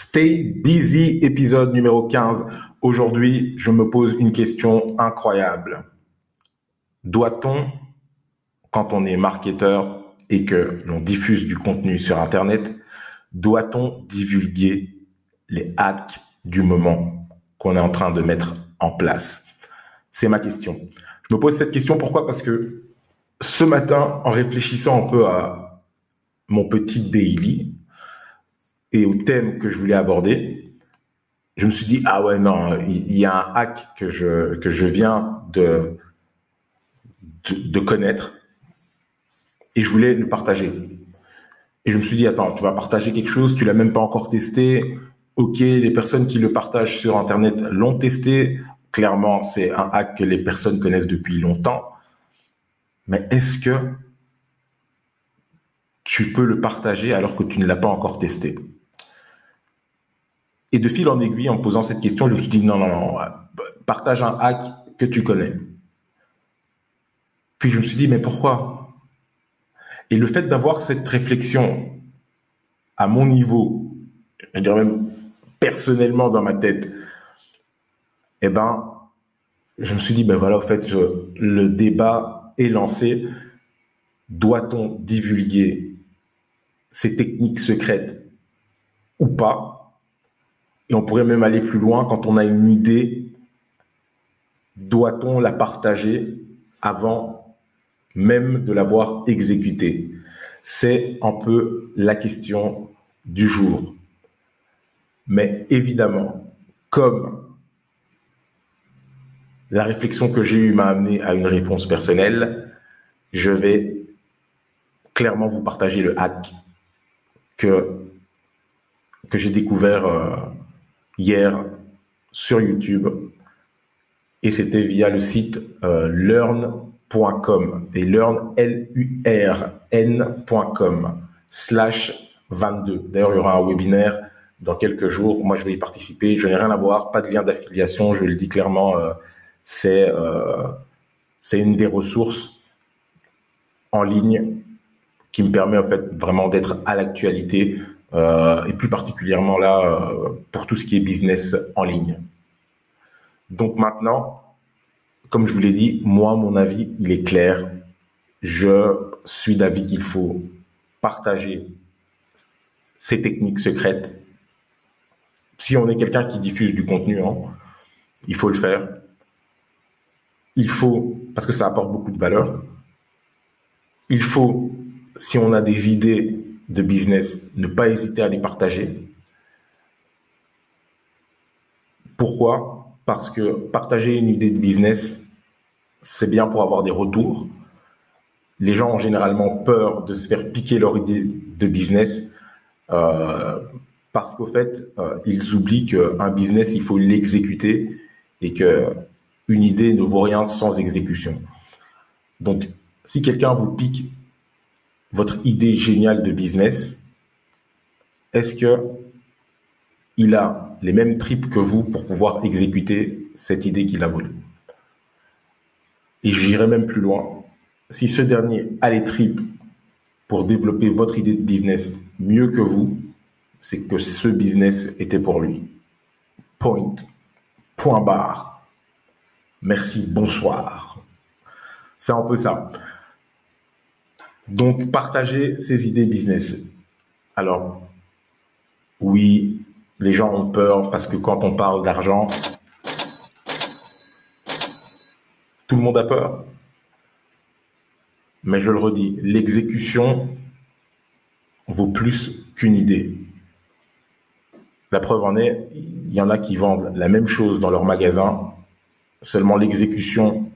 Stay Busy, épisode numéro 15. Aujourd'hui, je me pose une question incroyable. Doit-on, quand on est marketeur et que l'on diffuse du contenu sur Internet, doit-on divulguer les hacks du moment qu'on est en train de mettre en place? C'est ma question. Je me pose cette question, pourquoi? Parce que ce matin, en réfléchissant un peu à mon petit daily et au thème que je voulais aborder, je me suis dit, ah ouais, non, il y a un hack que je viens de connaître et je voulais le partager. Et je me suis dit, attends, tu vas partager quelque chose, tu l'as même pas encore testé. Ok, les personnes qui le partagent sur Internet l'ont testé. Clairement, c'est un hack que les personnes connaissent depuis longtemps. Mais est-ce que tu peux le partager alors que tu ne l'as pas encore testé? Et de fil en aiguille, en me posant cette question, je me suis dit, non, partage un hack que tu connais. Puis je me suis dit, mais pourquoi? Et le fait d'avoir cette réflexion à mon niveau, je dirais même personnellement dans ma tête, eh ben, je me suis dit, ben voilà, au fait, le débat est lancé. Doit-on divulguer ces techniques secrètes ou pas? Et on pourrait même aller plus loin quand on a une idée. Doit-on la partager avant même de l'avoir exécutée? C'est un peu la question du jour. Mais évidemment, comme la réflexion que j'ai eue m'a amené à une réponse personnelle, je vais clairement vous partager le hack que j'ai découvert hier sur YouTube. Et c'était via le site learn.com et learn, LURN.com /22. D'ailleurs, il y aura un webinaire dans quelques jours. Moi, je vais y participer. Je n'ai rien à voir, pas de lien d'affiliation. Je le dis clairement, c'est une des ressources en ligne qui me permet en fait vraiment d'être à l'actualité et plus particulièrement là pour tout ce qui est business en ligne. Donc maintenant, comme je vous l'ai dit, moi, mon avis, il est clair. Je suis d'avis qu'il faut partager ces techniques secrètes. Si on est quelqu'un qui diffuse du contenu, il faut le faire. Il faut, parce que ça apporte beaucoup de valeur. Il faut, si on a des idées de business, ne pas hésiter à les partager. Pourquoi? Parce que partager une idée de business, c'est bien pour avoir des retours. Les gens ont généralement peur de se faire piquer leur idée de business parce qu'au fait, ils oublient qu'un business, il faut l'exécuter et qu'une idée ne vaut rien sans exécution. Donc, si quelqu'un vous pique votre idée géniale de business, est-ce que il a les mêmes tripes que vous pour pouvoir exécuter cette idée qu'il a voulu? Et j'irai même plus loin. Si ce dernier a les tripes pour développer votre idée de business mieux que vous, c'est que ce business était pour lui. Point. Point barre. Merci, bonsoir. C'est un peu ça. Donc, partagez ces idées business. Alors, oui, les gens ont peur parce que quand on parle d'argent, tout le monde a peur. Mais je le redis, l'exécution vaut plus qu'une idée. La preuve en est, il y en a qui vendent la même chose dans leur magasin, seulement l'exécution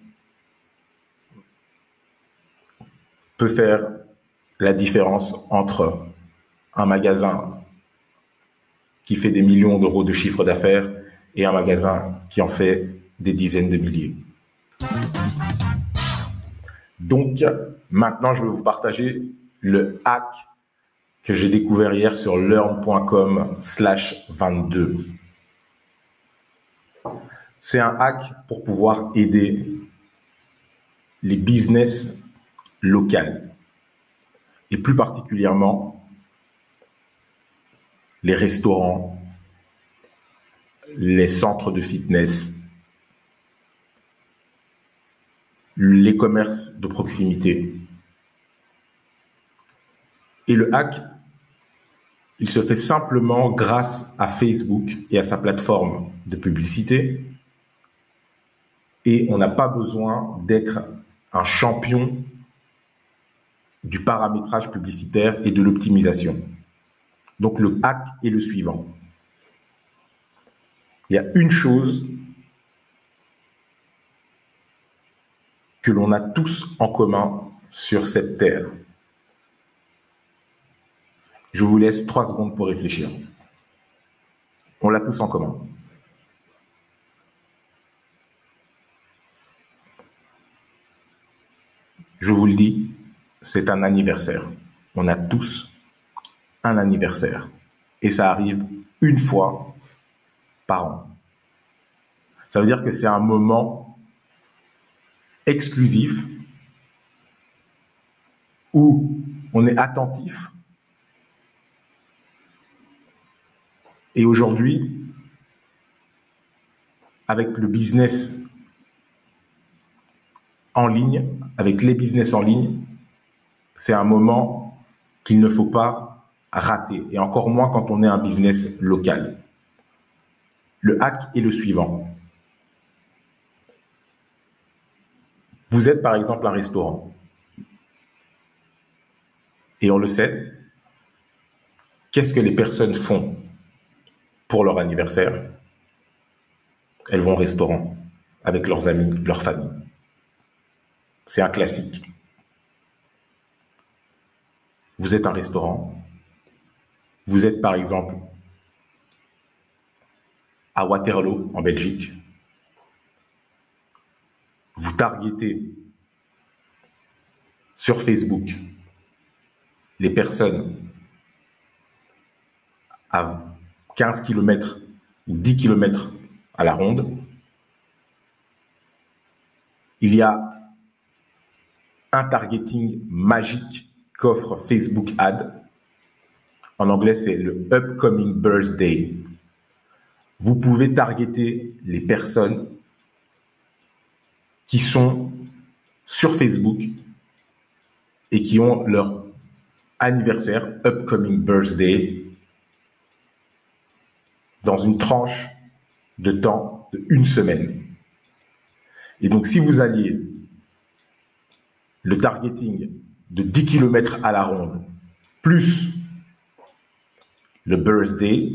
peut faire la différence entre un magasin qui fait des millions d'euros de chiffre d'affaires et un magasin qui en fait des dizaines de milliers. Donc, maintenant, je vais vous partager le hack que j'ai découvert hier sur learn.com /22. C'est un hack pour pouvoir aider les business locales et plus particulièrement les restaurants, les centres de fitness, les commerces de proximité. Et le hack, il se fait simplement grâce à Facebook et à sa plateforme de publicité. Et on n'a pas besoin d'être un champion du paramétrage publicitaire et de l'optimisation. Donc le hack est le suivant. Il y a une chose que l'on a tous en commun sur cette terre. Je vous laisse 3 secondes pour réfléchir. On l'a tous en commun. Je vous le dis, c'est un anniversaire. On a tous un anniversaire. Et ça arrive une fois par an. Ça veut dire que c'est un moment exclusif où on est attentif. Et aujourd'hui, avec le business en ligne, avec les business en ligne, c'est un moment qu'il ne faut pas rater, et encore moins quand on est un business local. Le hack est le suivant. Vous êtes par exemple un restaurant, et on le sait, qu'est-ce que les personnes font pour leur anniversaire? Elles vont au restaurant avec leurs amis, leur famille. C'est un classique. Vous êtes un restaurant, vous êtes par exemple à Waterloo en Belgique, vous targetez sur Facebook les personnes à 15 km, 10 km à la ronde. Il y a un targeting magique qu'offre Facebook Ads. En anglais, c'est le Upcoming Birthday. Vous pouvez targeter les personnes qui sont sur Facebook et qui ont leur anniversaire, Upcoming Birthday, dans une tranche de temps de 1 semaine. Et donc, si vous alliez le targeting de 10 km à la ronde, plus le birthday,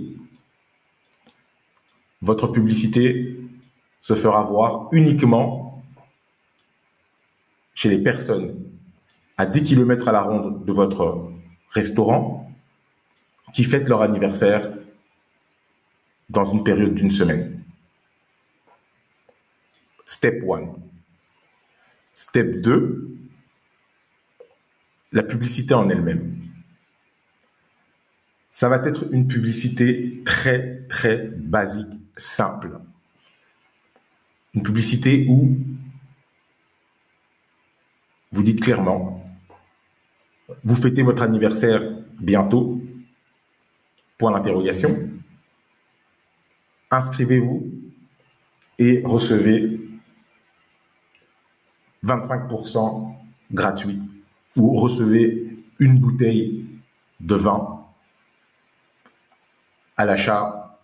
votre publicité se fera voir uniquement chez les personnes à 10 km à la ronde de votre restaurant qui fêtent leur anniversaire dans une période d'1 semaine. Step 1. Step 2, la publicité en elle-même. Ça va être une publicité très, très basique, simple. Une publicité où vous dites clairement, vous fêtez votre anniversaire bientôt, point d'interrogation. Inscrivez-vous et recevez 25% gratuit, ou recevez une bouteille de vin à l'achat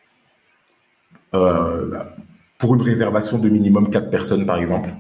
pour une réservation de minimum 4 personnes par exemple.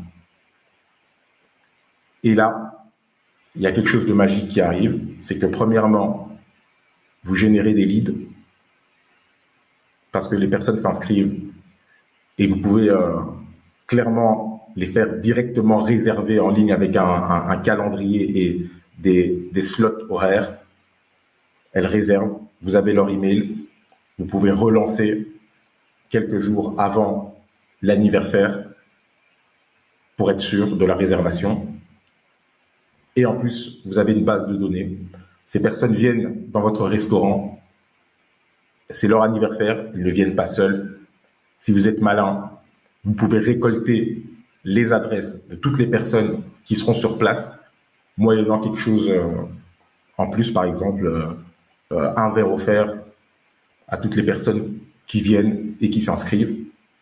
Et là, il y a quelque chose de magique qui arrive, c'est que premièrement, vous générez des leads parce que les personnes s'inscrivent et vous pouvez clairement les faire directement réserver en ligne avec un calendrier et des slots horaires. Elles réservent, vous avez leur email, vous pouvez relancer quelques jours avant l'anniversaire pour être sûr de la réservation. Et en plus, vous avez une base de données. Ces personnes viennent dans votre restaurant, c'est leur anniversaire, ils ne viennent pas seuls. Si vous êtes malin, vous pouvez récolter les adresses de toutes les personnes qui seront sur place, moyennant quelque chose en plus, par exemple, un verre offert à toutes les personnes qui viennent et qui s'inscrivent,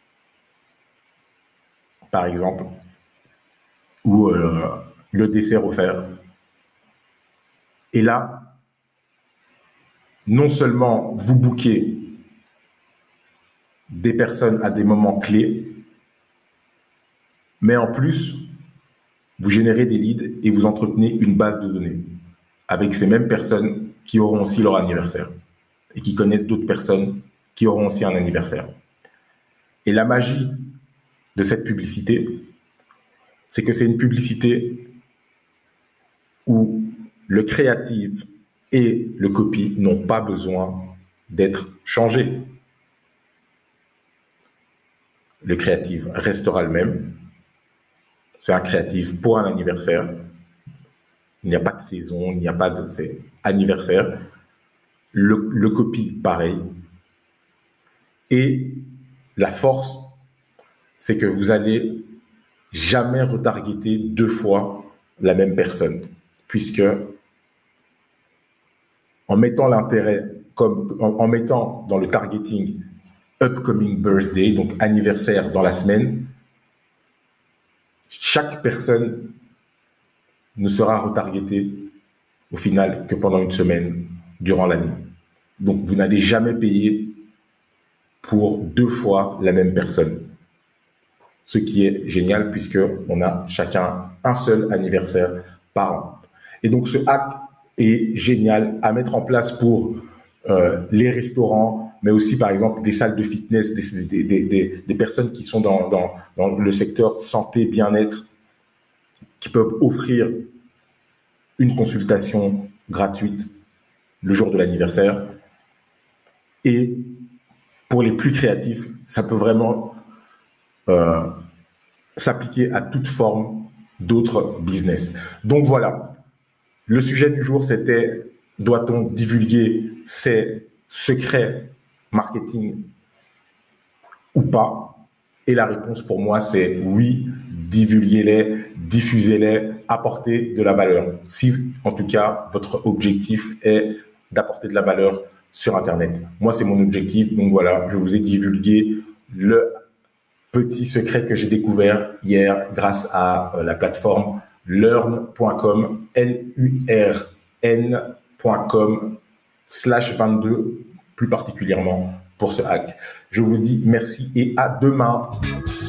par exemple, ou le dessert offert. Et là, non seulement vous bookez des personnes à des moments clés, mais en plus, vous générez des leads et vous entretenez une base de données avec ces mêmes personnes qui auront aussi leur anniversaire et qui connaissent d'autres personnes qui auront aussi un anniversaire. Et la magie de cette publicité, c'est que c'est une publicité où le créatif et le copy n'ont pas besoin d'être changés. Le créatif restera le même. C'est un créatif pour un anniversaire. Il n'y a pas de saison, il n'y a pas de... C'est anniversaire. Le copy, pareil. Et la force, c'est que vous allez jamais retargeter 2 fois la même personne, puisque en mettant l'intérêt, en mettant dans le targeting upcoming birthday, donc anniversaire dans la semaine, chaque personne ne sera retargetée au final que pendant une semaine durant l'année. Donc vous n'allez jamais payer pour 2 fois la même personne. Ce qui est génial puisque on a chacun un seul anniversaire par an. Et donc ce hack est génial à mettre en place pour les restaurants, mais aussi par exemple des salles de fitness, des personnes qui sont dans le secteur santé, bien-être, qui peuvent offrir une consultation gratuite le jour de l'anniversaire. Et pour les plus créatifs, ça peut vraiment s'appliquer à toute forme d'autres business. Donc voilà, le sujet du jour, c'était: doit-on divulguer ses secrets marketing ou pas? Et la réponse pour moi, c'est oui, divulguez-les, diffusez-les, apportez de la valeur. Si, en tout cas, votre objectif est d'apporter de la valeur sur Internet. Moi, c'est mon objectif. Donc voilà, je vous ai divulgué le petit secret que j'ai découvert hier grâce à la plateforme learn.com, LURN.com/22, plus particulièrement pour ce hack. Je vous dis merci et à demain.